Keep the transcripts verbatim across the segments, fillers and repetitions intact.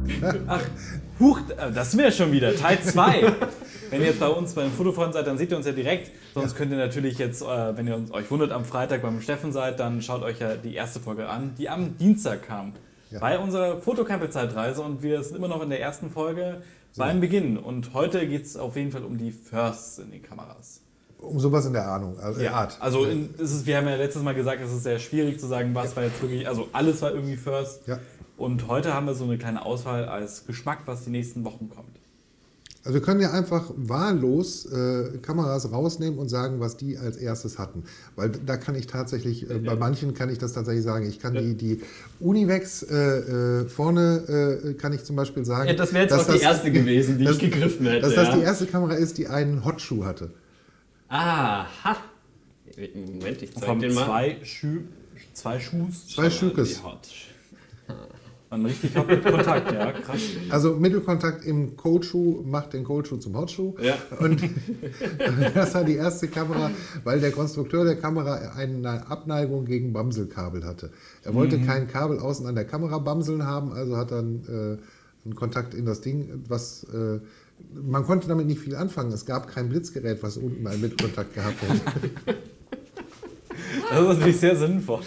Ach, huch, das wäre schon wieder Teil zwei. Wenn ihr jetzt bei uns beim Fotofreund seid, dann seht ihr uns ja direkt. Sonst könnt ihr natürlich jetzt, wenn ihr euch wundert, am Freitag beim Steffen seid, dann schaut euch ja die erste Folge an, die am Dienstag kam. Ja. Bei unserer Fotocamping-Zeitreise und wir sind immer noch in der ersten Folge so. Beim Beginn. Und heute geht es auf jeden Fall um die Firsts in den Kameras. Um sowas in der Ahnung, also ja, Art. Also in, ist es, wir haben ja letztes Mal gesagt, es ist sehr schwierig zu sagen, was ja. war jetzt wirklich, also alles war irgendwie First. Ja. Und heute haben wir so eine kleine Auswahl als Geschmack, was die nächsten Wochen kommt. Also wir können ja einfach wahllos äh, Kameras rausnehmen und sagen, was die als erstes hatten. Weil da kann ich tatsächlich, äh, bei manchen kann ich das tatsächlich sagen. Ich kann die, die Univex äh, äh, vorne, äh, kann ich zum Beispiel sagen. Ja, das wäre jetzt auch die das, erste gewesen, die dass, ich gegriffen hätte. Dass das ja. die erste Kamera ist, die einen Hotshoe hatte. Aha. Moment, ich zeig den mal. Zwei, Schu zwei Schuhs. Zwei Schükes. Ein richtig Kontakt, ja, krass. Also Mittelkontakt im Cold-Schuh macht den Cold-Schuh zum Hot-Schuh. Ja. Und das war die erste Kamera, weil der Konstrukteur der Kamera eine Abneigung gegen Bamselkabel hatte. Er wollte mhm. kein Kabel außen an der Kamera bamseln haben, also hat dann äh, einen Kontakt in das Ding, was... Äh, man konnte damit nicht viel anfangen. Es gab kein Blitzgerät, was unten einen Mittelkontakt gehabt hätte. Das ist natürlich sehr sinnvoll.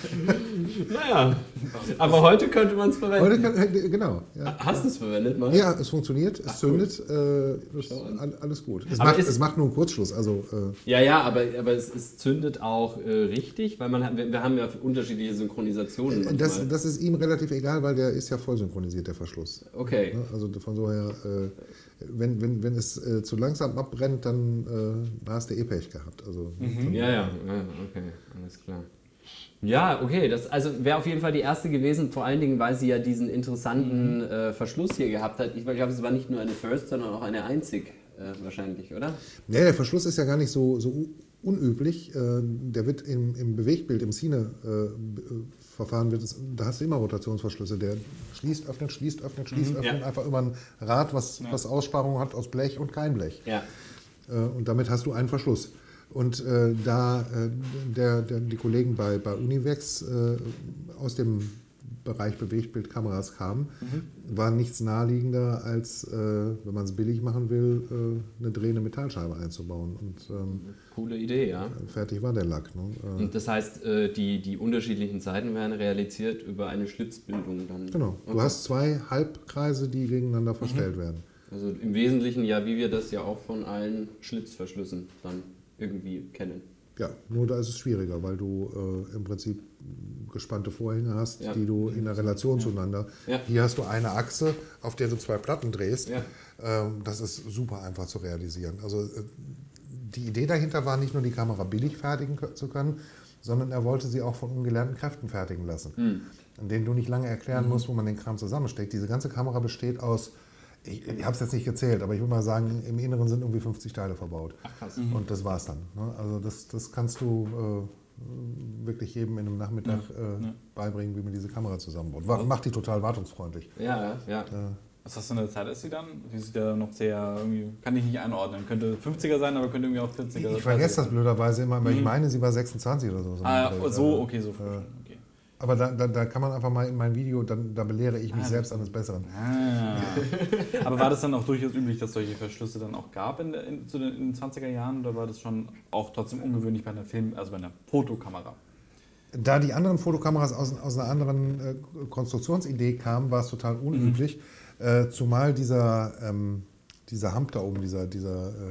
Naja, aber heute könnte man es verwenden. Heute kann, genau. Ja. Hast du es verwendet, Mann? Ja, es funktioniert, es Ach, zündet, äh, ist alles gut. Es macht, es macht nur einen Kurzschluss. Also, äh ja, ja, aber, aber es, es zündet auch äh, richtig, weil man hat, wir, wir haben ja unterschiedliche Synchronisationen. Das, das ist ihm relativ egal, weil der ist ja voll synchronisiert, der Verschluss. Okay. Also von so her, äh, wenn, wenn, wenn es äh, zu langsam abbrennt, dann äh, hast du eh Pech gehabt. Also, mhm. Ja, ja, ja, okay, alles klar. Ja, okay, das also wäre auf jeden Fall die erste gewesen, vor allen Dingen, weil sie ja diesen interessanten mhm. äh, Verschluss hier gehabt hat. Ich glaube, es war nicht nur eine First, sondern auch eine einzig äh, wahrscheinlich, oder? Ja, der Verschluss ist ja gar nicht so, so unüblich. Äh, der wird im, im Bewegtbild, im Cine-Verfahren, äh, wird es, da hast du immer Rotationsverschlüsse. Der schließt, öffnet, schließt, öffnet, schließt, mhm, öffnet, ja. einfach über ein Rad, was, ja. was Aussparungen hat aus Blech und kein Blech. Ja. Äh, und damit hast du einen Verschluss. Und äh, da äh, der, der, die Kollegen bei, bei Univex äh, aus dem Bereich Bewegtbildkameras kamen, mhm. war nichts naheliegender, als, äh, wenn man es billig machen will, äh, eine drehende Metallscheibe einzubauen. Und, ähm, coole Idee, ja. Fertig war der Lack. Ne? Äh, Und das heißt, äh, die, die unterschiedlichen Seiten werden realisiert über eine Schlitzbildung dann? Genau. Okay. Du hast zwei Halbkreise, die gegeneinander verstellt mhm. werden. Also im Wesentlichen ja, wie wir das ja auch von allen Schlitzverschlüssen dann irgendwie kennen. Ja, nur da ist es schwieriger, weil du äh, im Prinzip gespannte Vorhänge hast, ja. die du in der Relation ja. zueinander. Ja. Hier hast du eine Achse, auf der du zwei Platten drehst. Ja. Ähm, das ist super einfach zu realisieren. Also äh, die Idee dahinter war nicht nur die Kamera billig fertigen zu können, sondern er wollte sie auch von ungelernten Kräften fertigen lassen, mhm. in denen du nicht lange erklären mhm. musst, wo man den Kram zusammensteckt. Diese ganze Kamera besteht aus, ich, ich habe es jetzt nicht gezählt, aber ich würde mal sagen, im Inneren sind irgendwie fünfzig Teile verbaut. Ach, krass. Mhm. Und das war's dann. Ne? Also das, das kannst du äh, wirklich jedem in einem Nachmittag äh, ja. beibringen, wie man diese Kamera zusammenbaut. War, macht die total wartungsfreundlich. Ja, ja. Äh, Was hast du in der Zeit ist sie dann? Die sieht ja noch sehr, irgendwie, kann ich nicht einordnen. Könnte fünfziger sein, aber könnte irgendwie auch vierziger sein. Ich vergesse das blöderweise immer, weil mhm. ich meine, sie war sechsundzwanzig oder so. so ah, ja, so, okay, so früh. Äh, okay. Aber da, da, da kann man einfach mal in mein Video, dann, da belehre ich mich ah, selbst eines Besseren. Ah. Aber war das dann auch durchaus üblich, dass solche Verschlüsse dann auch gab in, in, zu den, in den zwanziger Jahren? Oder war das schon auch trotzdem ungewöhnlich bei einer Film, also bei einer Fotokamera? Da die anderen Fotokameras aus, aus einer anderen äh, Konstruktionsidee kamen, war es total unüblich. Mhm. Äh, zumal dieser, ähm, dieser Hump da oben, dieser, dieser äh,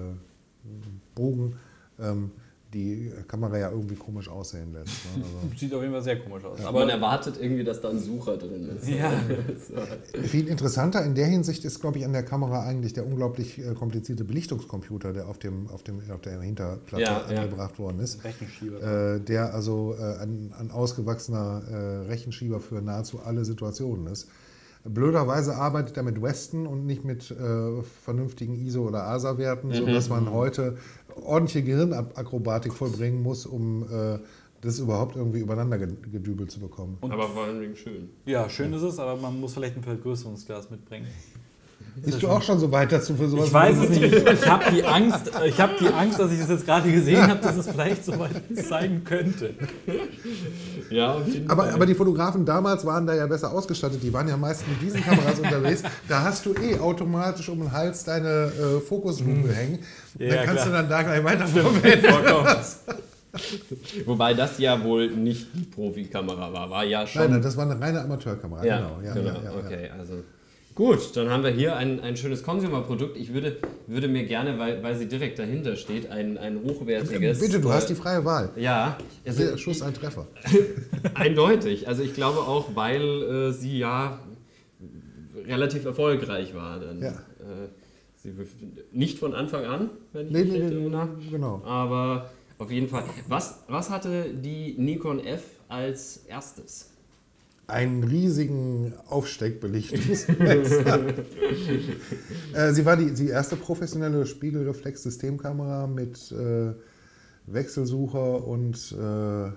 Bogen, ähm, die Kamera ja irgendwie komisch aussehen lässt. Ne? Also sieht auf jeden Fall sehr komisch aus. Ja. Aber man erwartet irgendwie, dass da ein Sucher drin ist. Ja. so. Viel interessanter in der Hinsicht ist, glaube ich, an der Kamera eigentlich der unglaublich äh, komplizierte Belichtungscomputer, der auf, dem, auf, dem, auf der Hinterplatte ja, angebracht ja. worden ist. Rechenschieber. Äh, der also äh, ein, ein ausgewachsener äh, Rechenschieber für nahezu alle Situationen ist. Blöderweise arbeitet er mit Weston und nicht mit äh, vernünftigen I S O- oder A S A-Werten, mhm. sodass man heute ordentliche Gehirnakrobatik vollbringen muss, um äh, das überhaupt irgendwie übereinander gedübelt zu bekommen. Und aber vor allem schön. Ja, schön ist es, aber man muss vielleicht ein Vergrößerungsglas mitbringen. Bist du auch schon so weit, dass du für sowas... Ich weiß es nicht. Ich, ich habe die Angst, ich habe die Angst, dass ich das jetzt gerade gesehen habe, dass es vielleicht so weit sein könnte. Ja, auf jeden aber, Fall. aber die Fotografen damals waren da ja besser ausgestattet. Die waren ja meist mit diesen Kameras unterwegs. Da hast du eh automatisch um den Hals deine äh, Fokuslupe hm. hängen. Ja, dann kannst klar. du dann da gleich weiter verwenden. Wobei das ja wohl nicht die Profikamera war, war ja schon... Nein, nein, das war eine reine Amateurkamera. Ja, genau. Ja, genau. ja, ja, okay, ja. also... Gut, dann haben wir hier ein, ein schönes Consumer-Produkt. Ich würde, würde mir gerne, weil, weil sie direkt dahinter steht, ein, ein hochwertiges... Bitte, du äh, hast die freie Wahl. Ja. Also, Der Schuss, ein Treffer. Eindeutig. Also ich glaube auch, weil äh, sie ja relativ erfolgreich war. Dann, Ja. äh, sie, nicht von Anfang an, wenn ich Nee, mich nee, recht nee, erinnere. genau. Aber auf jeden Fall. Was, was hatte die Nikon F als erstes? Einen riesigen Aufsteckbelichtungsmesser. äh, sie war die, die erste professionelle Spiegelreflex-Systemkamera mit äh, Wechselsucher und äh,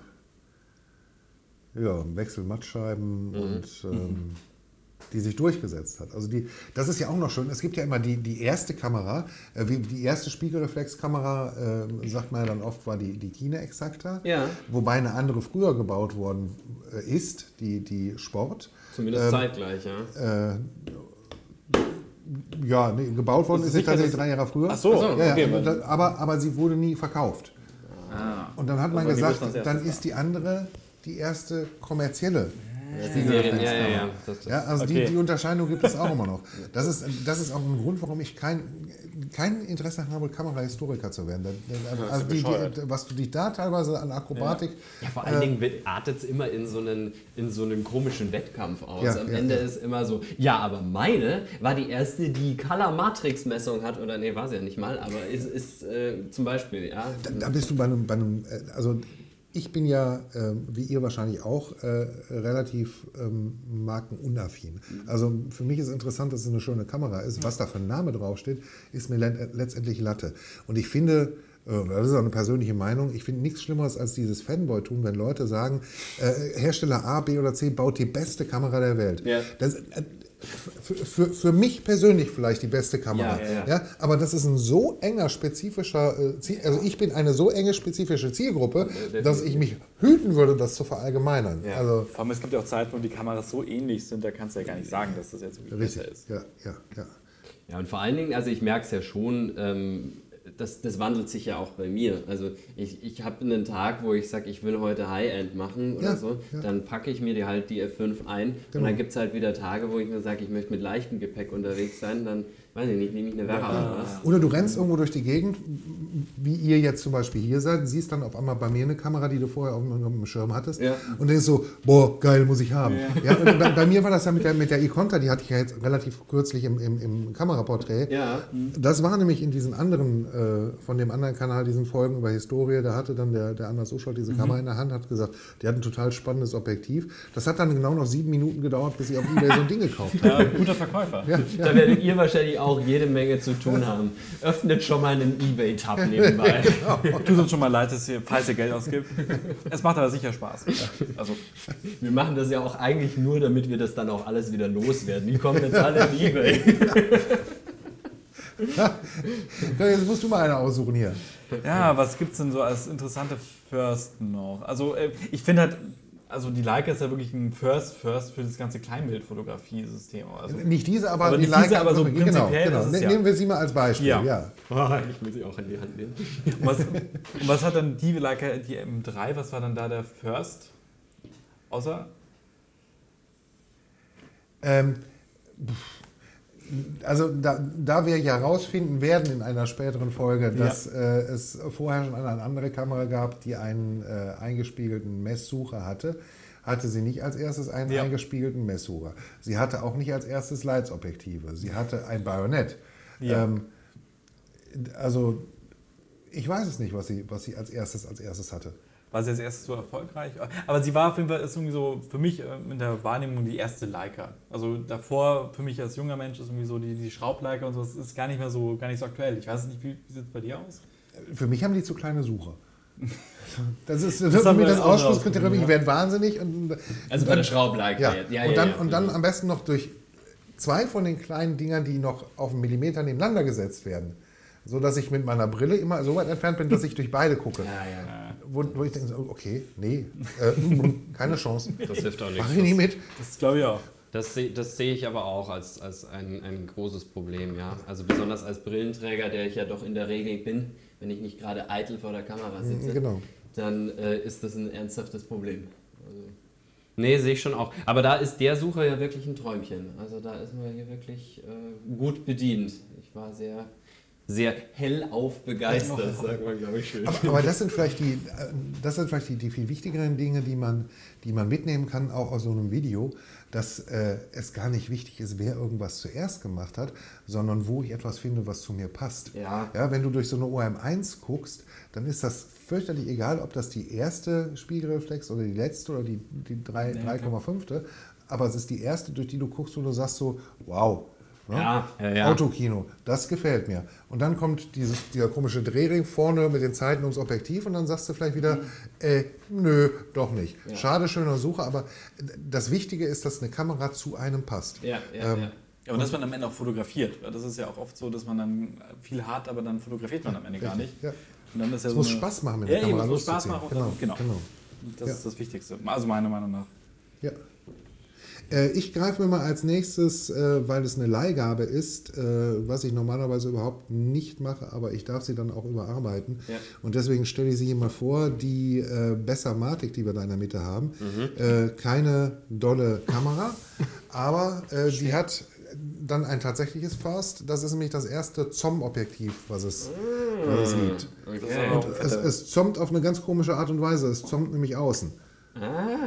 ja, Wechselmattscheiben Mhm. und ähm, die sich durchgesetzt hat. Also die, das ist ja auch noch schön. Es gibt ja immer die, die erste Kamera, äh, wie, die erste Spiegelreflexkamera, äh, sagt man ja dann oft, war die, die Kine Exacta. Ja. Wobei eine andere früher gebaut worden äh, ist, die, die Sport. Zumindest Ähm, zeitgleich, ja. Äh, ja, nee, gebaut worden Ist ist es sie sicher, tatsächlich dass- drei Jahre früher. Ach so, ja, ja, okay, und weil- das, aber, aber sie wurde nie verkauft. Ah. Und dann hat man Also die gesagt, wussten als dann erstes ist die andere die erste kommerzielle. Die Serien, ja, ja, ja. Das, das Ja, also Okay. die, die Unterscheidung gibt es auch immer noch. Das ist, das ist auch ein Grund, warum ich kein, kein Interesse habe, Kamerahistoriker zu werden. Also, also die, die, was du dich da teilweise an Akrobatik... Ja, vor allen Dingen artet es immer in so, einen, in so einen komischen Wettkampf aus. Ja, Am ja, Ende ja. ist immer so, ja, aber meine war die erste, die Color-Matrix-Messung hat, oder nee, war sie ja nicht mal, aber ist, ist äh, zum Beispiel, ja. Da, da bist du bei einem, bei einem äh, also ich bin ja, ähm, wie ihr wahrscheinlich auch, äh, relativ ähm, markenunaffin. Also für mich ist interessant, dass es eine schöne Kamera ist. Was da für ein Name draufsteht, ist mir le- letztendlich Latte. Und ich finde, äh, das ist auch eine persönliche Meinung, ich finde nichts Schlimmeres als dieses Fanboy-Tum, wenn Leute sagen, äh, Hersteller A, B oder C baut die beste Kamera der Welt. Ja. Das, äh, für, für, für mich persönlich vielleicht die beste Kamera. Ja, ja, ja. Ja, aber das ist ein so enger spezifischer äh, Ziel, also ich bin eine so enge spezifische Zielgruppe, dass ich mich hüten würde, das zu verallgemeinern. Ja. Also Vor allem, es gibt ja auch Zeiten, wo die Kameras so ähnlich sind, da kannst du ja gar nicht sagen, dass das jetzt wirklich besser richtig, ist. ja, ja, ja. Ja, und vor allen Dingen, also ich merke es ja schon, ähm, das, das wandelt sich ja auch bei mir. Also ich, ich habe einen Tag, wo ich sage, ich will heute High-End machen oder Ja, so, ja. dann packe ich mir die halt die F fünf ein Genau. und dann gibt es halt wieder Tage, wo ich mir sage, ich möchte mit leichtem Gepäck unterwegs sein, dann, weiß ich nicht, nehme ich eine Werra oder was. Oder du rennst irgendwo durch die Gegend, wie ihr jetzt zum Beispiel hier seid, siehst dann auf einmal bei mir eine Kamera, die du vorher auf dem Schirm hattest Ja. und denkst so, boah, geil, muss ich haben. Ja. und bei, bei mir war das ja mit der, mit der Iconta, die hatte ich ja jetzt relativ kürzlich im, im, im Kameraporträt. Ja. Das war nämlich in diesen anderen, äh, von dem anderen Kanal, diesen Folgen über Historie, da hatte dann der, der Anders Uscholdt diese Kamera in der Hand, hat gesagt, die hat ein total spannendes Objektiv. Das hat dann genau noch sieben Minuten gedauert, bis ich auf eBay so ein Ding gekauft habe. Ja, guter Verkäufer. Ja, ja. Da werdet ihr wahrscheinlich auch jede Menge zu tun haben. Öffnet schon mal einen Ebay-Tab nebenbei. Tut uns schon mal leid, dass ihr, falls ihr Geld ausgibt. Es macht aber sicher Spaß. Also, Wir machen das ja auch eigentlich nur, damit wir das dann auch alles wieder loswerden. Die kommen jetzt alle in Ebay. Ja, jetzt musst du mal eine aussuchen hier. ja, was gibt es denn so als interessante First noch? Also, äh, ich finde halt, also die Leica ist ja wirklich ein First First für das ganze Kleinbildfotografie-System. Also, Nicht diese, aber, Aber die nicht Leica. diese, aber so genau, prinzipiell genau. ist es Ne- ja. Nehmen wir sie mal als Beispiel. Ja. Ja. Ich will sie auch in die Hand nehmen. und was, und was hat dann die Leica, die M drei, was war dann da der First? Außer? Ähm, also da, da wir ja rausfinden werden in einer späteren Folge, dass äh, es vorher schon eine andere Kamera gab, die einen äh, eingespiegelten Messsucher hatte, hatte sie nicht als erstes einen Ja. eingespiegelten Messsucher. Sie hatte auch nicht als erstes Leitsobjektive. Sie hatte ein Bajonett. Ja. Ähm, also ich weiß es nicht, was sie, was sie als erstes als erstes hatte. War sie als erstes so erfolgreich? Aber sie war auf jeden Fall ist irgendwie so für mich äh, in der Wahrnehmung die erste Leica. Also davor für mich als junger Mensch ist irgendwie so die, die Schraubleica und so, das ist gar nicht mehr so, gar nicht so aktuell. Ich weiß nicht, wie, wie sieht es bei dir aus? Für mich haben die zu kleine Sucher. Das ist das Das für haben mich wir das auch Ausschlusskriterium. Ich rausgefunden, werde wahnsinnig. Und, Also bei der Schraubleica. ja. Ja, und, ja, dann, ja. und dann am besten noch durch zwei von den kleinen Dingern, die noch auf einen Millimeter nebeneinander gesetzt werden. So dass ich mit meiner Brille immer so weit entfernt bin, dass ich durch beide gucke. Ja, ja. Wo, wo ich denke, so, okay, nee, äh, keine Chance. Das hilft auch nichts. Mach ich nicht mit. Das glaube ich auch. Das sehe das seh ich aber auch als, als ein, ein großes Problem, ja. Also besonders als Brillenträger, der ich ja doch in der Regel bin, wenn ich nicht gerade eitel vor der Kamera sitze, Genau. dann äh, ist das ein ernsthaftes Problem. Also, nee, sehe ich schon auch. Aber da ist der Sucher ja wirklich ein Träumchen. Also da ist man hier wirklich äh, gut bedient. Ich war sehr... sehr hellauf begeistert, sagt man, glaube ich, schön. Aber, aber das sind vielleicht, die, das sind vielleicht die, die viel wichtigeren Dinge, die man, die man mitnehmen kann, auch aus so einem Video, dass äh, es gar nicht wichtig ist, wer irgendwas zuerst gemacht hat, sondern wo ich etwas finde, was zu mir passt. Ja. Ja, wenn du durch so eine O M eins guckst, dann ist das fürchterlich egal, ob das die erste Spiegelreflex oder die letzte oder die, die drei Komma fünf. Aber es ist die erste, durch die du guckst und du sagst so, wow. Ne? Ja, ja, ja. Autokino, das gefällt mir. Und dann kommt dieses, dieser komische Drehring vorne mit den Zeiten ums Objektiv und dann sagst du vielleicht wieder, äh, nö, doch nicht. Ja. Schade, schöner Suche, aber das Wichtige ist, dass eine Kamera zu einem passt. Ja, ja, ähm, ja. Ja, und dass man am Ende auch fotografiert. Das ist ja auch oft so, dass man dann viel hat, aber dann fotografiert man am Ende gar nicht. Ja. Und dann ist ja es so muss eine, Spaß machen, mit ja, der Kamera eben, es muss Spaß loszuziehen. machen. Genau, genau. genau. Das Ja. ist das Wichtigste. Also meiner Meinung nach. Ja. Ich greife mir mal als nächstes, weil es eine Leihgabe ist, was ich normalerweise überhaupt nicht mache, aber ich darf sie dann auch überarbeiten. Ja. Und deswegen stelle ich sie hier mal vor, die Bessermatic, die wir da in der Mitte haben. Mhm. Keine dolle Kamera, aber die hat dann ein tatsächliches First. Das ist nämlich das erste Zoom-Objektiv, was es, mm. was es gibt. Okay. Und es, es zoomt auf eine ganz komische Art und Weise. Es zoomt nämlich außen. Ah.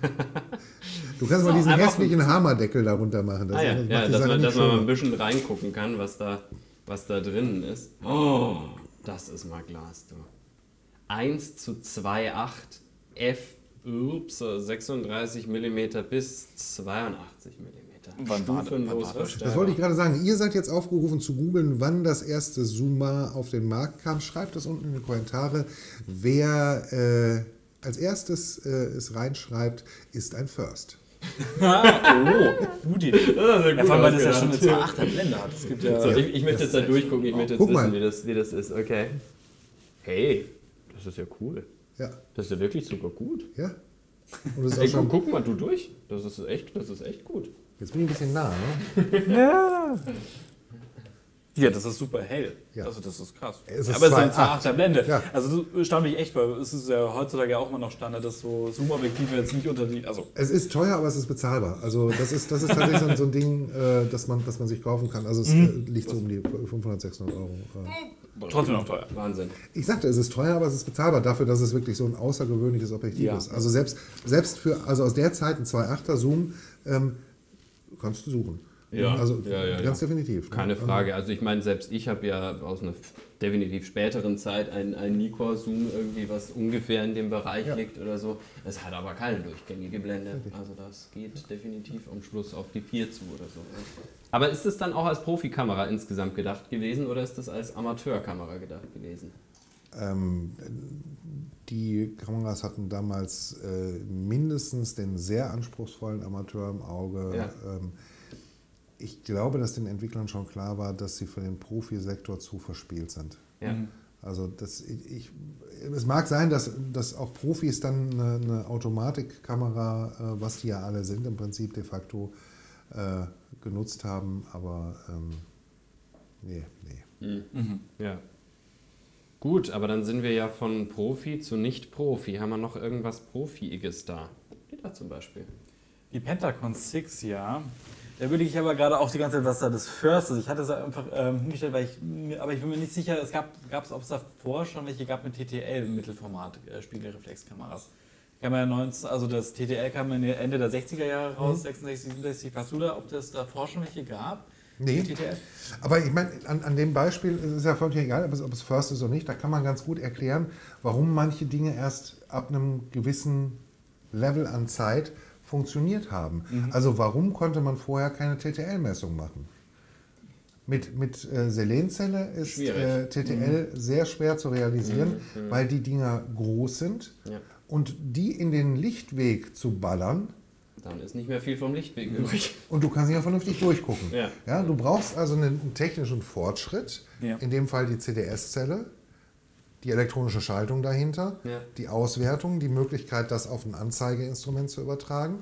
Du kannst so, mal diesen hässlichen Hammerdeckel darunter machen. Das ah, ja, macht ja, die dass, Sache man, nicht dass man mal schöner. ein bisschen reingucken kann, was da, was da drinnen ist. Oh, das ist mal Glas, du. eins zu zwei Komma acht F ups, sechsunddreißig Millimeter bis zweiundachtzig Millimeter. Wann war Stufenlos das? Das wollte ich gerade sagen. Ihr seid jetzt aufgerufen zu googeln, wann das erste Zoom auf den Markt kam. Schreibt das unten in die Kommentare. Wer äh, als erstes äh, es reinschreibt, ist ein First. oh, gute Idee. Ja, ja, vor allem, weil das ja schon eine zwei Komma achter Blende hat. Es gibt ja, so, ich, ich möchte jetzt da durchgucken, ich möchte jetzt Guck wissen, mal. wie das, wie das ist. Okay. Hey, das ist ja cool. Ja. Das ist ja wirklich super gut. Ja. Und das ist Hey, auch schon, guck, guck mal du durch. Das ist echt, das ist echt gut. jetzt bin ich ein bisschen nah, ne? ja. Ja, das ist super hell. Ja. Also das ist krass. Es ist aber es ist zwei eine zwei Komma Komma achter Blende. Ja. Also das erstaunt mich echt, weil es ist ja heutzutage ja auch immer noch Standard, dass so Zoom-Objektive jetzt nicht unter die... Also Es ist teuer, aber es ist bezahlbar. Also das ist, das ist tatsächlich so ein, so ein Ding, äh, das, man, das man sich kaufen kann. Also es Mhm. äh, liegt so um die fünfhundert, sechshundert Euro. Äh. trotzdem noch teuer. Wahnsinn. Ich sagte, es ist teuer, aber es ist bezahlbar dafür, dass es wirklich so ein außergewöhnliches Objektiv Ja. ist. Also selbst, selbst für, also aus der Zeit ein zwei Komma achter Zoom ähm, kannst du suchen. Ja, Also ja, ja, ganz ja. definitiv. Keine Also, Frage. Also ich meine, selbst ich habe ja aus einer definitiv späteren Zeit ein, ein Nikkor-Zoom irgendwie, was ungefähr in dem Bereich Ja. liegt oder so. Es hat aber keine durchgängige Blende. Also das geht definitiv am Schluss auf die vier zu oder so. Aber ist es dann auch als Profikamera insgesamt gedacht gewesen oder ist das als Amateurkamera gedacht gewesen? Ähm, die Kameras hatten damals äh, mindestens den sehr anspruchsvollen Amateur im Auge. Ja. Ähm, ich glaube, dass den Entwicklern schon klar war, dass sie für den Profisektor zu verspielt sind. Ja. Also das, ich, ich, es mag sein, dass, dass auch Profis dann eine, eine Automatikkamera, äh, was die ja alle sind, im Prinzip de facto äh, genutzt haben, aber ähm, nee, nee. Mhm. Ja. Gut, aber dann sind wir ja von Profi zu Nicht-Profi. Haben wir noch irgendwas Profiiges da? Die da zum Beispiel. Die Pentacon sechs, ja. Da würde ich aber gerade auch die ganze Zeit, was da das First ist. Ich hatte es einfach ähm, hingestellt, weil ich, aber ich bin mir nicht sicher, es gab es, ob es davor schon welche gab mit T T L-Mittelformat äh, Spiegelreflexkameras. Kam ja neunzehn, also das T T L kam Ende der sechziger Jahre raus, mhm. sechsundsechzig, siebenundsechzig. Weißt du da, ob das davor schon welche gab? Nee, T T L? Aber ich meine, an, an dem Beispiel ist es ja völlig egal, ob es, ob es First ist oder nicht. Da kann man ganz gut erklären, warum manche Dinge erst ab einem gewissen Level an Zeit funktioniert haben. Mhm. Also warum konnte man vorher keine T T L-Messung machen? Mit, mit äh, Selenzelle ist äh, T T L mhm. sehr schwer zu realisieren, mhm. weil die Dinger groß sind. Ja. Und die in den Lichtweg zu ballern, Dann ist nicht mehr viel vom Lichtweg übrig. Und du kannst nicht auch vernünftig durchgucken. Ja. Ja, du brauchst also einen technischen Fortschritt, ja. in dem Fall die C D S-Zelle, die elektronische Schaltung dahinter, ja. die Auswertung, die Möglichkeit, das auf ein Anzeigeinstrument zu übertragen,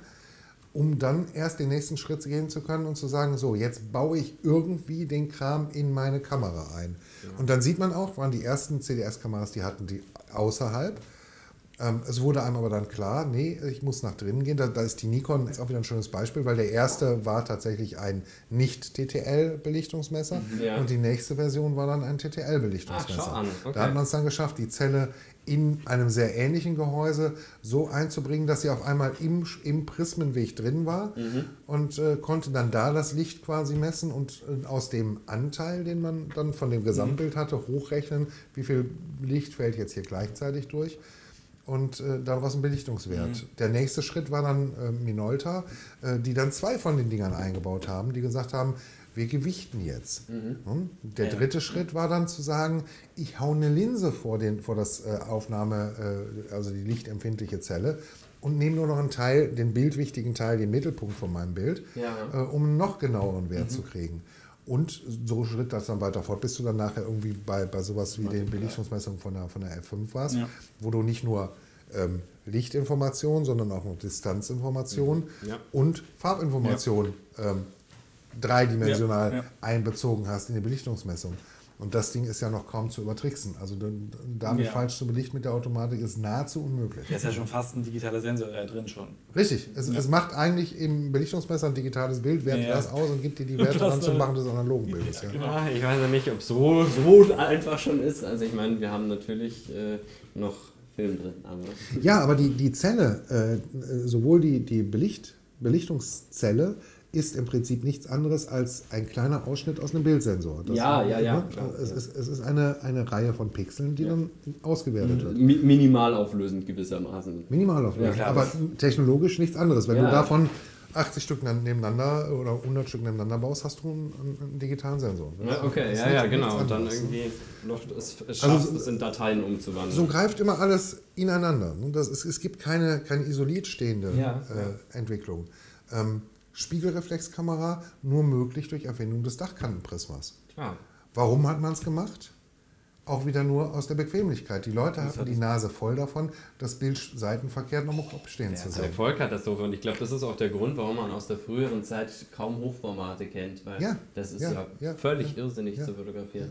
um dann erst den nächsten Schritt gehen zu können und zu sagen, so, jetzt baue ich irgendwie den Kram in meine Kamera ein. Ja. Und dann sieht man auch, waren die ersten C D S-Kameras, die hatten die außerhalb. Ähm, es wurde einem aber dann klar, nee, ich muss nach drinnen gehen. Da, da ist die Nikon jetzt auch wieder ein schönes Beispiel, weil der erste war tatsächlich ein Nicht-T T L-Belichtungsmesser ja. und die nächste Version war dann ein T T L-Belichtungsmesser. Ach, schau an. Okay. Da hat man es dann geschafft, die Zelle in einem sehr ähnlichen Gehäuse so einzubringen, dass sie auf einmal im, im Prismenweg drin war mhm. und äh, konnte dann da das Licht quasi messen und äh, aus dem Anteil, den man dann von dem Gesamtbild mhm. hatte, hochrechnen, wie viel Licht fällt jetzt hier gleichzeitig durch. Und äh, daraus ein Belichtungswert. Mhm. Der nächste Schritt war dann äh, Minolta, äh, die dann zwei von den Dingern eingebaut haben, die gesagt haben, wir gewichten jetzt. Mhm. Hm? Der dritte ja. Schritt war dann zu sagen, ich hau eine Linse vor, den, vor das äh, Aufnahme, äh, also die lichtempfindliche Zelle und nehme nur noch einen Teil, den bildwichtigen Teil, den Mittelpunkt von meinem Bild, ja. äh, um einen noch genaueren Wert mhm. zu kriegen. Und so schritt das dann weiter fort, bis du dann nachher irgendwie bei, bei sowas wie den Belichtungsmessungen von der, von der F fünf warst, ja. wo du nicht nur ähm, Lichtinformation, sondern auch noch Distanzinformation ja. und Farbinformation ja. ähm, dreidimensional ja. Ja. einbezogen hast in die Belichtungsmessung. Und das Ding ist ja noch kaum zu übertricksen. Also damit ja. falsch zu belichten mit der Automatik ist nahezu unmöglich. Da ist ja schon fast ein digitaler Sensor ja drin schon. Richtig. Es, ja. es macht eigentlich im Belichtungsmesser ein digitales Bild, wertet ja. das aus und gibt dir die Werte an zum Machen des analogen Bildes. Ja, genau. ja, ich weiß ja nicht, ob es so, so einfach schon ist. Also ich meine, wir haben natürlich äh, noch Film drin. Aber ja, aber die, die Zelle, äh, sowohl die, die Belicht, Belichtungszelle, ist im Prinzip nichts anderes als ein kleiner Ausschnitt aus einem Bildsensor. Das ja, ist, ja, ja. Klar, es, ist, es ist eine, eine Reihe von Pixeln, die ja. dann ausgewertet wird. Mi- minimal auflösend gewissermaßen. Minimal auflösend, ja, aber technologisch nichts anderes. Wenn ja. du davon achtzig Stück nebeneinander oder hundert Stück nebeneinander baust, hast du einen, einen digitalen Sensor. Ja, okay, ja, ja, genau. Und dann irgendwie noch es, es schafft also, es in Dateien umzuwandeln. So greift immer alles ineinander. Das ist, es gibt keine, keine isoliert stehende ja, äh, Entwicklung. Ähm, Spiegelreflexkamera nur möglich durch Erfindung des Dachkantenprismas. Klar. Warum hat man es gemacht? Auch wieder nur aus der Bequemlichkeit. Die Leute hatten die Nase voll davon, das Bild seitenverkehrt noch im Kopf stehen ja, zu sehen. sehen. Eine Vollkatastrophe. Und ich glaube, das ist auch der Grund, warum man aus der früheren Zeit kaum Hochformate kennt. Weil ja, das ist ja, ja, ja völlig ja, irrsinnig ja. zu fotografieren.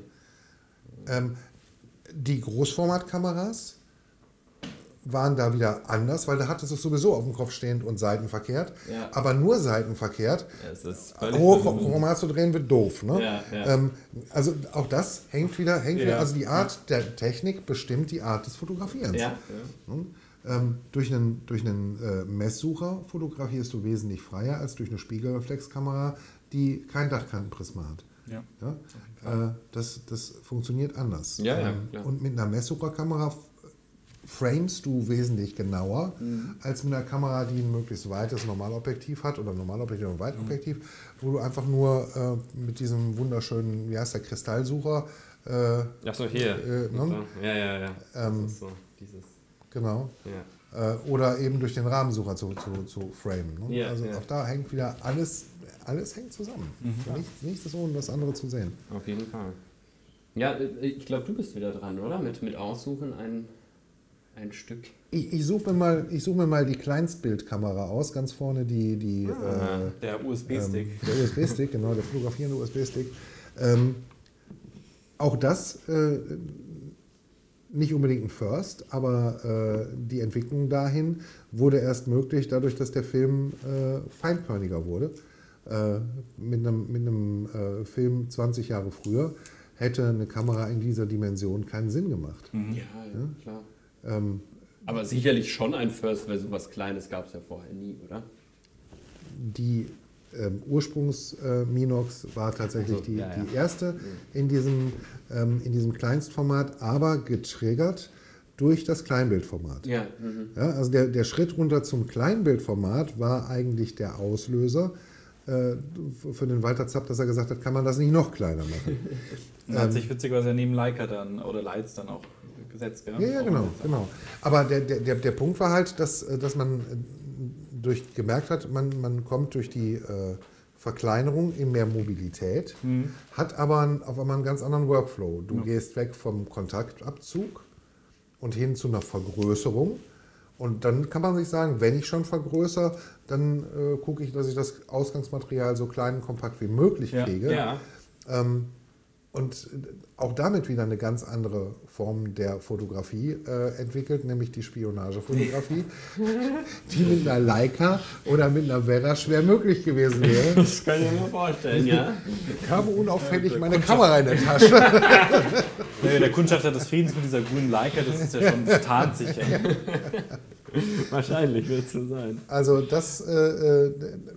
Ähm, die Großformatkameras waren da wieder anders, weil da hattest du es sowieso auf dem Kopf stehend und seitenverkehrt, ja. aber nur seitenverkehrt. Ja, es ist Hochformat zu drehen wird doof. Ne? Ja, ja. Ähm, also auch das hängt wieder, hängt ja. wieder, also die Art der Technik bestimmt die Art des Fotografierens. Ja. Ja. Hm? Ähm, durch einen, durch einen äh, Messsucher fotografierst du wesentlich freier als durch eine Spiegelreflexkamera, die kein Dachkantenprisma hat. Ja. Ja? Äh, das, das funktioniert anders. Ja, ja, ähm, und mit einer Messsucherkamera framest du wesentlich genauer mhm. als mit einer Kamera, die ein möglichst weites Normalobjektiv hat oder Normalobjektiv und Weitobjektiv, mhm. wo du einfach nur äh, mit diesem wunderschönen, wie heißt der, Kristallsucher äh, Ach so, hier. Äh, ne? Ja, ja, ja. Ähm, das ist so, dieses. Genau. Ja. Äh, oder eben durch den Rahmensucher zu, zu, zu framen. Ne? Ja, also ja. auch da hängt wieder alles, alles hängt zusammen. Mhm. Nichts, nichts ist ohne das andere zu sehen. Auf jeden Fall. Ja, ich glaube, du bist wieder dran, oder? Mit, mit Aussuchen ein... Ein Stück. Ich, ich suche mir, mal, such mir mal die Kleinstbildkamera aus, ganz vorne die... die ah, äh, der U S B-Stick. Ähm, der U S B-Stick, genau, der fotografierende U S B-Stick. Ähm, auch das äh, nicht unbedingt ein First, aber äh, die Entwicklung dahin wurde erst möglich, dadurch, dass der Film äh, feinkörniger wurde. Äh, mit einem, mit einem äh, Film zwanzig Jahre früher hätte eine Kamera in dieser Dimension keinen Sinn gemacht. Mhm. Ja, ja, klar. Ähm, Aber sicherlich schon ein First, weil sowas Kleines gab es ja vorher nie, oder? Die ähm, Ursprungs-Minox äh, war tatsächlich also, die, ja, ja. die erste in diesem, ähm, in diesem Kleinstformat, aber getriggert durch das Kleinbildformat. Ja. Mhm. Ja, also der, der Schritt runter zum Kleinbildformat war eigentlich der Auslöser äh, für den Walter Zapp, dass er gesagt hat, kann man das nicht noch kleiner machen. Und hat sich witzigerweise neben Leica dann oder Lights dann auch gesetzt. Ja, ja, ja genau, genau. Aber der, der, der Punkt war halt, dass, dass man durch, gemerkt hat, man, man kommt durch die äh, Verkleinerung in mehr Mobilität, mhm. hat aber einen, auf einmal einen ganz anderen Workflow. Du ja. gehst weg vom Kontaktabzug und hin zu einer Vergrößerung. Und dann kann man sich sagen, wenn ich schon vergrößere, dann äh, gucke ich, dass ich das Ausgangsmaterial so klein und kompakt wie möglich kriege. Ja. Ja. Ähm, und auch damit wieder eine ganz andere Form der Fotografie äh, entwickelt, nämlich die Spionagefotografie, die mit einer Leica oder mit einer Werra schwer möglich gewesen wäre. Das kann ich mir vorstellen, ja. Ich habe unauffällig meine Kamera in der Tasche. Nee, der Kundschafter des Friedens mit dieser grünen Leica, das ist ja schon, das tarnt sich ja. Wahrscheinlich wird es so sein. Also das äh,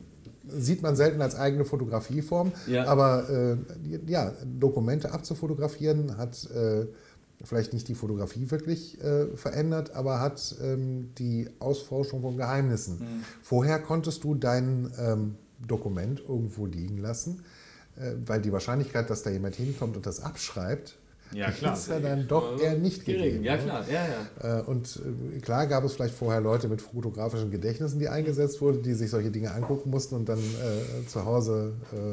sieht man selten als eigene Fotografieform, ja. aber äh, ja, Dokumente abzufotografieren hat äh, vielleicht nicht die Fotografie wirklich äh, verändert, aber hat ähm, die Ausforschung von Geheimnissen. Mhm. Vorher konntest du dein ähm, Dokument irgendwo liegen lassen, äh, weil die Wahrscheinlichkeit, dass da jemand hinkommt und das abschreibt, ja, klar. ist ja dann doch eher nicht gegeben. Ja, klar. Ja, ja. Und klar gab es vielleicht vorher Leute mit fotografischen Gedächtnissen, die eingesetzt wurden, die sich solche Dinge angucken mussten und dann äh, zu Hause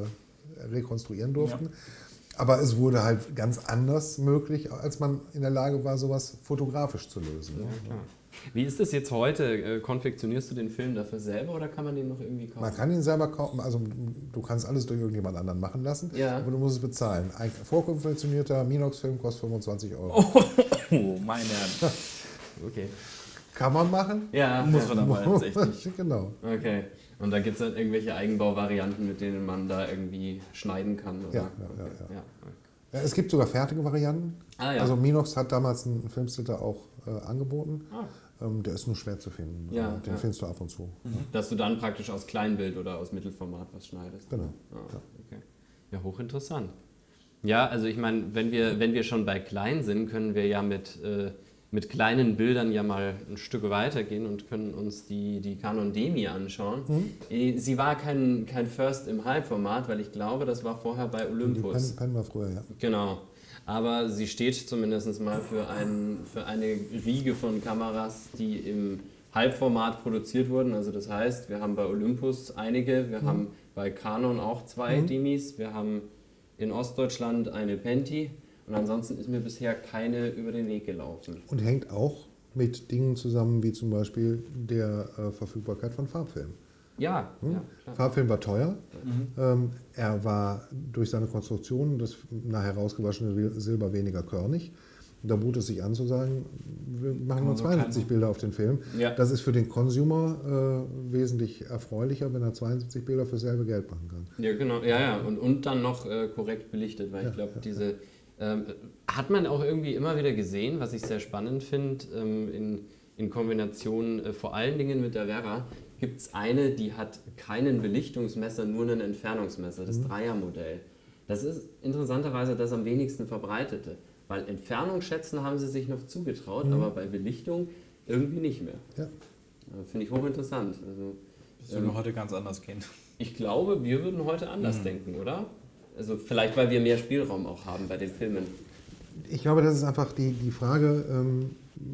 äh, rekonstruieren durften. Ja. Aber es wurde halt ganz anders möglich, als man in der Lage war, sowas fotografisch zu lösen. Ja, klar. Wie ist das jetzt heute? Konfektionierst du den Film dafür selber oder kann man den noch irgendwie kaufen? Man kann ihn selber kaufen, also du kannst alles durch irgendjemand anderen machen lassen, ja. aber du musst es bezahlen. Ein vorkonfektionierter Minox-Film kostet fünfundzwanzig Euro. Oh, oh meine Herren. Okay. Kann man machen? Ja, muss man aber tatsächlich. Genau. Okay. Und da gibt es dann irgendwelche Eigenbauvarianten, mit denen man da irgendwie schneiden kann? Oder? Ja, ja, ja, ja. ja. ja, es gibt sogar fertige Varianten. Ah, ja. Also Minox hat damals einen Filmsplitter auch äh, angeboten. Ah. Ähm, der ist nur schwer zu finden. Ja, den ja. findest du ab und zu. Mhm. Dass du dann praktisch aus Kleinbild oder aus Mittelformat was schneidest. Genau. Ah, okay. Ja, hochinteressant. Ja, also ich meine, wenn wir, wenn wir schon bei klein sind, können wir ja mit, äh, mit kleinen Bildern ja mal ein Stück weitergehen und können uns die, die Canon Demi anschauen. Mhm. Sie war kein, kein First im Halbformat, weil ich glaube, das war vorher bei Olympus. Die Pen, Pen war früher, ja. Genau. Aber sie steht zumindest mal für, ein, für eine Riege von Kameras, die im Halbformat produziert wurden. Also das heißt, wir haben bei Olympus einige, wir mhm. haben bei Canon auch zwei mhm. Demis, wir haben in Ostdeutschland eine Penti und ansonsten ist mir bisher keine über den Weg gelaufen. Und hängt auch mit Dingen zusammen, wie zum Beispiel der äh, Verfügbarkeit von Farbfilm. Ja, hm? ja klar. Farbfilm war teuer. Mhm. Ähm, er war durch seine Konstruktion, das nachher rausgewaschene Silber, weniger körnig. Da bot es sich an zu sagen, wir machen nur zweiundsiebzig so Bilder auf den Film. Ja. Das ist für den Consumer äh, wesentlich erfreulicher, wenn er zweiundsiebzig Bilder für dasselbe Geld machen kann. Ja, genau. Ja, ja. Und, und dann noch äh, korrekt belichtet, weil ja, ich glaube, ja, diese... Ja. Ähm, hat man auch irgendwie immer wieder gesehen, was ich sehr spannend finde, ähm, in, in Kombination äh, vor allen Dingen mit der Werra, gibt es eine, die hat keinen Belichtungsmesser, nur einen Entfernungsmesser, das mhm. Dreiermodell. Das ist interessanterweise das am wenigsten verbreitete, weil Entfernungsschätzen haben sie sich noch zugetraut, mhm. aber bei Belichtung irgendwie nicht mehr. Ja. Finde ich hochinteressant. Also, das würde ähm, heute ganz anders gehen. Ich glaube, wir würden heute anders mhm. denken, oder? Also vielleicht, weil wir mehr Spielraum auch haben bei den Filmen. Ich glaube, das ist einfach die, die Frage ähm,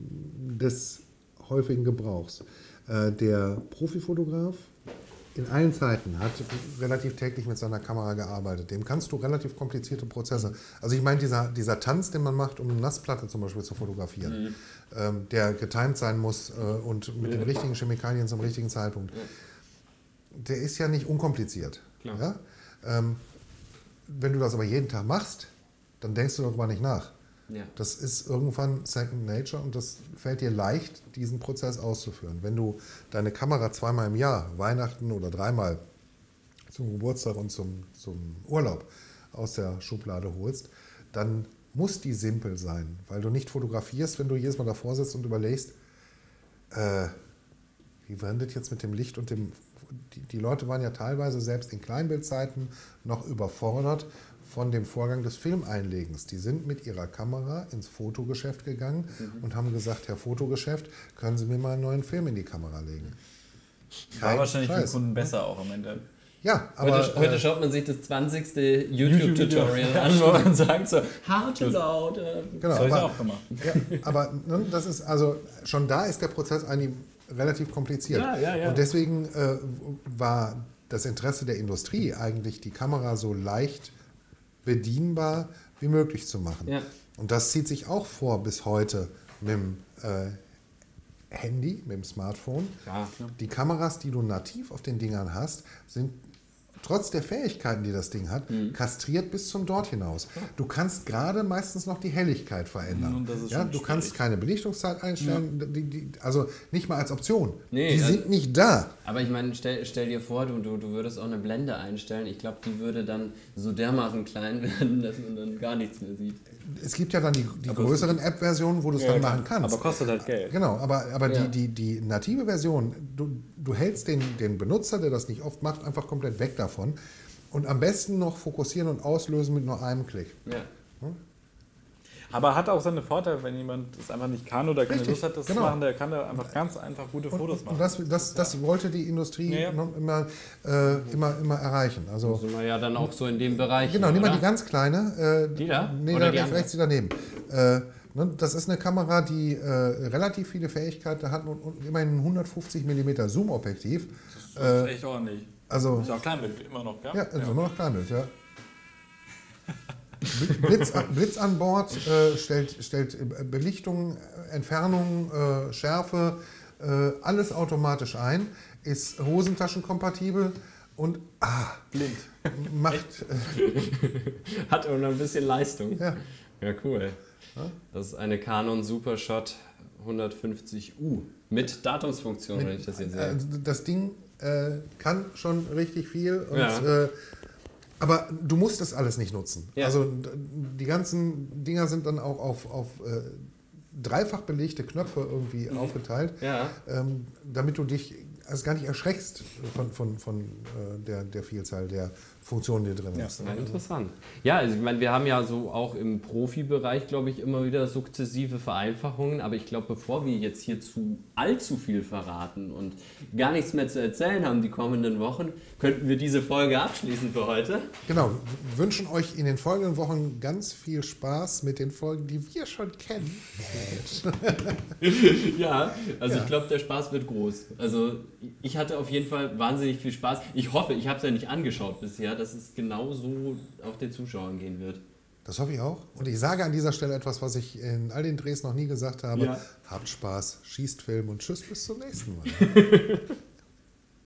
des häufigen Gebrauchs. Äh, der Profifotograf in allen Zeiten hat relativ täglich mit seiner Kamera gearbeitet. Dem kannst du relativ komplizierte Prozesse. Also ich meine, dieser, dieser Tanz, den man macht, um eine Nassplatte zum Beispiel zu fotografieren, mhm. ähm, der getimed sein muss äh, und mit den richtigen Chemikalien zum richtigen Zeitpunkt, ja. der ist ja nicht unkompliziert. Ja? Ähm, wenn du das aber jeden Tag machst, dann denkst du darüber nicht nach. Ja. Das ist irgendwann Second Nature und das fällt dir leicht, diesen Prozess auszuführen. Wenn du deine Kamera zweimal im Jahr, Weihnachten oder dreimal zum Geburtstag und zum, zum Urlaub aus der Schublade holst, dann muss die simpel sein, weil du nicht fotografierst, wenn du jedes Mal davor sitzt und überlegst, äh, wie war das jetzt mit dem Licht und dem... Die, die Leute waren ja teilweise selbst in Kleinbildzeiten noch überfordert von dem Vorgang des Filmeinlegens. Die sind mit ihrer Kamera ins Fotogeschäft gegangen mhm. und haben gesagt, Herr Fotogeschäft, können Sie mir mal einen neuen Film in die Kamera legen? Kein War wahrscheinlich Scheiß. Für den Kunden besser auch am Ende. Ja, aber... Heute, heute äh, schaut man sich das zwanzigste YouTube-Tutorial YouTube an, wo man sagt so, how to load. Genau, das habe ich auch gemacht. Ja, aber ne, das ist also, schon da ist der Prozess eigentlich relativ kompliziert. Ja, ja, ja. Und deswegen äh, war das Interesse der Industrie eigentlich, die Kamera so leicht bedienbar wie möglich zu machen. Ja. Und das zieht sich auch vor bis heute mit dem äh, Handy, mit dem Smartphone. Ja. Die Kameras, die du nativ auf den Dingern hast, sind trotz der Fähigkeiten, die das Ding hat, mhm. kastriert bis zum Dort hinaus. Du kannst gerade meistens noch die Helligkeit verändern. Und das ist ja, schon du schwierig. kannst keine Belichtungszeit einstellen, ja. die, die, also nicht mal als Option. Nee, die also, sind nicht da. Aber ich meine, stell, stell dir vor, du, du, du würdest auch eine Blende einstellen. Ich glaube, die würde dann so dermaßen klein werden, dass man dann gar nichts mehr sieht. Es gibt ja dann die, die größeren App-Versionen, wo du es ja, dann klar. machen kannst. Aber kostet halt Geld. Genau, aber, aber ja. die, die, die native Version, du, du hältst den, den Benutzer, der das nicht oft macht, einfach komplett weg davon. Und am besten noch fokussieren und auslösen mit nur einem Klick. Ja. Hm? Aber hat auch seine Vorteile, wenn jemand es einfach nicht kann oder keine Richtig, Lust hat, das genau. zu machen, der kann da einfach ganz einfach gute Und, Fotos machen. und das, das, das wollte die Industrie ja, ja. noch immer, äh, immer, immer erreichen. Also, sind wir ja dann auch so in dem Bereich. genau, hier, nimm mal oder? die ganz kleine. Äh, Die da? Nee, Oder da die rechts, andere? rechts die daneben. Äh, ne, das ist eine Kamera, die äh, relativ viele Fähigkeiten hat und, und immerhin ein hundertfünfzig Millimeter Zoom-Objektiv. Das ist echt ordentlich. Also, Ist auch Kleinbild immer noch, gell? ja, ist immer noch Kleinbild, ja. Blitz, Blitz an Bord, äh, stellt, stellt Belichtung, Entfernung, äh, Schärfe, äh, alles automatisch ein, ist hosentaschenkompatibel und ah, Blind. macht... Äh, Hat auch noch ein bisschen Leistung. ja. Ja, cool. Das ist eine Canon Supershot hundertfünfzig U mit Datumsfunktion, wenn ich das jetzt sehe. äh, das Ding äh, kann schon richtig viel und Ja. äh, aber du musst das alles nicht nutzen. Ja. Also d- die ganzen Dinger sind dann auch auf, auf äh, dreifach belegte Knöpfe irgendwie Mhm. aufgeteilt, Ja. ähm, damit du dich also gar nicht erschreckst von, von, von äh, der, der Vielzahl der Funktionen, die drin Ja. ist. Ja, interessant. Ja, also ich meine, wir haben ja so auch im Profibereich, glaube ich, immer wieder sukzessive Vereinfachungen, aber ich glaube, bevor wir jetzt hier zu allzu viel verraten und gar nichts mehr zu erzählen haben die kommenden Wochen, könnten wir diese Folge abschließen für heute. Genau, wir wünschen euch in den folgenden Wochen ganz viel Spaß mit den Folgen, die wir schon kennen. Ja, also Ja. ich glaube, der Spaß wird groß. Also ich hatte auf jeden Fall wahnsinnig viel Spaß. Ich hoffe, ich habe es ja nicht angeschaut bisher, dass es genau so auch den Zuschauern gehen wird. Das hoffe ich auch. Und ich sage an dieser Stelle etwas, was ich in all den Drehs noch nie gesagt habe. Ja. Habt Spaß, schießt Film und tschüss bis zum nächsten Mal.